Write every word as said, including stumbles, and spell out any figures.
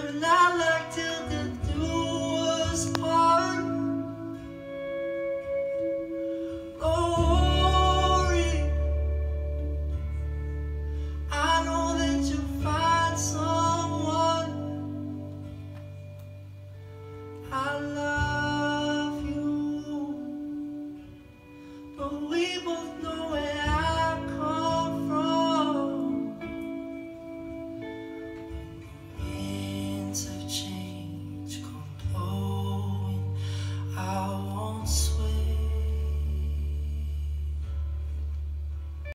and I like till the doors part. Oh, worry, I know that you'll find someone I love.